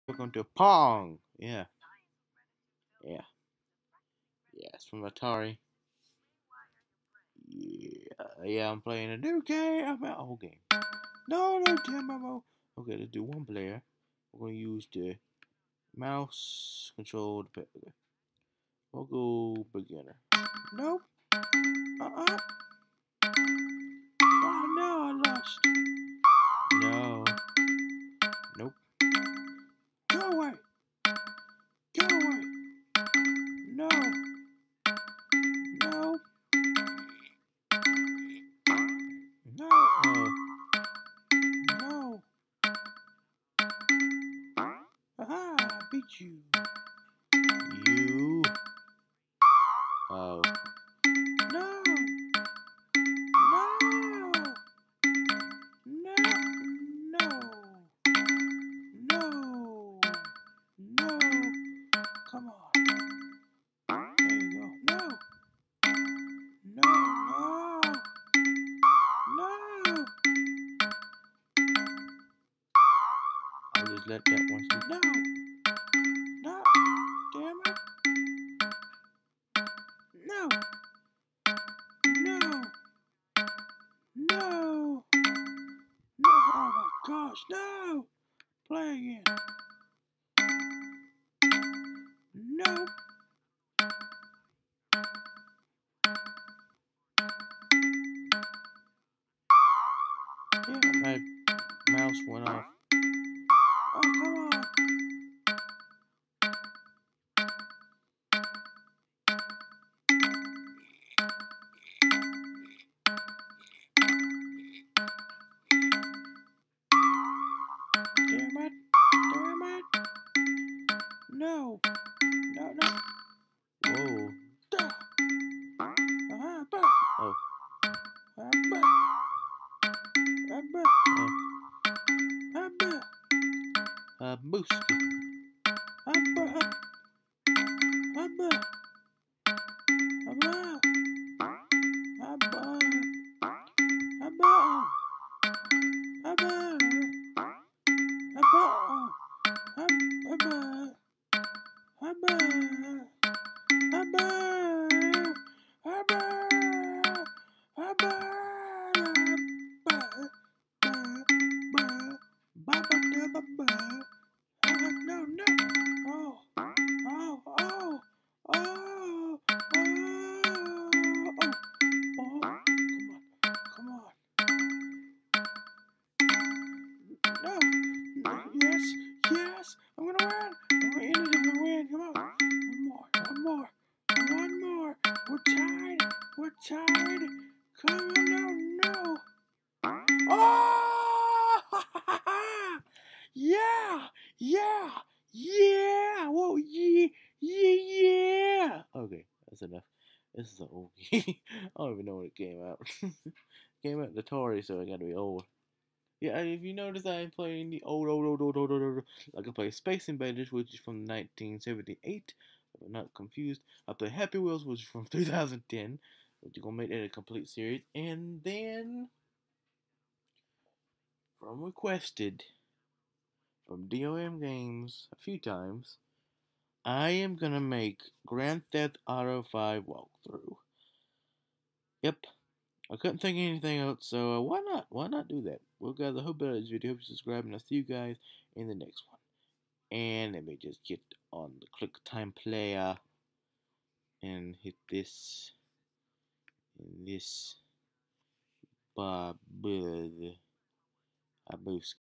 Welcome to Pong. Yeah, yeah, yeah. It's from Atari. Yeah. I'm playing a new game. I'm a whole game. No, demo. Okay, let's do one player. We're gonna use the mouse control. Okay. We'll go beginner. Nope. Uh-uh. Oh no, I lost. No. Nope. Go away. Go away. No. No. No. Oh. No. Aha! I beat you. You. Oh. No. No. No. No. No. No. Come on. There you go. No. No. No. No. I'll just let that one slip. No. No. Damn it. No. No. No. No. Oh my gosh. No. Play again. No. Damn, my mouse went off. Oh, come on. Damn it. Damn it. No. No, no. Whoa. Duh. Bah. Oh. Bah. Bah. Oh. Bah. Booski. Bah. Bah. Bah. Bah. Bah. Bah. Bah. Bah. Bah. No, no. Oh, oh, oh, oh, oh, oh. Come on. No. Yes, yes. I'm gonna win. I'm gonna end it. I'm gonna win. Come on. One more. One more. We're tied. We're tied. Come on. No, no. Oh! Yeah! Yeah! Yeah! Whoa! Yeah! Yeah! Okay, that's enough. This is an old game. I don't even know when it came out. Came out the Atari, so it gotta be old. Yeah, if you notice, I'm playing the old. Like I play Space Invaders, which is from 1978. If I'm not confused. I play Happy Wheels, which is from 2010. Which is gonna make that a complete series. And then from requested from DOM Games a few times, I am gonna make Grand Theft Auto 5 walkthrough. Yep, I couldn't think of anything else, so why not? Why not do that? Well, guys, I hope you liked this video. Hope you subscribe, and I'll see you guys in the next one. And let me just get on the click time player and hit this and this. Bob, a boost.